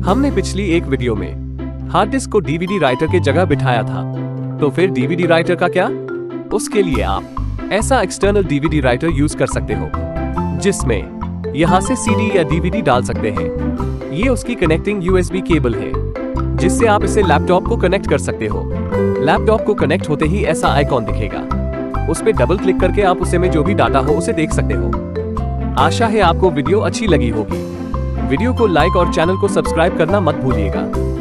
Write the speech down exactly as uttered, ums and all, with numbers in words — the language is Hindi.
हमने पिछली एक वीडियो में हार्ड डिस्क को डीवीडी राइटर के जगह बिठाया था, तो फिर डीवीडी राइटर का क्या? उसके लिए आप ऐसा एक्सटर्नल डीवीडी राइटर यूज कर सकते हो जिसमें यहां से सीडी या डीवीडी डाल सकते हैं। ये उसकी कनेक्टिंग यूएसबी केबल है जिससे आप इसे लैपटॉप को कनेक्ट कर सकते हो। लैपटॉप को कनेक्ट होते ही ऐसा आइकॉन दिखेगा, उस पर डबल क्लिक करके आप उसे में जो भी डाटा हो उसे देख सकते हो। आशा है आपको वीडियो अच्छी लगी होगी। वीडियो को लाइक और चैनल को सब्सक्राइब करना मत भूलिएगा।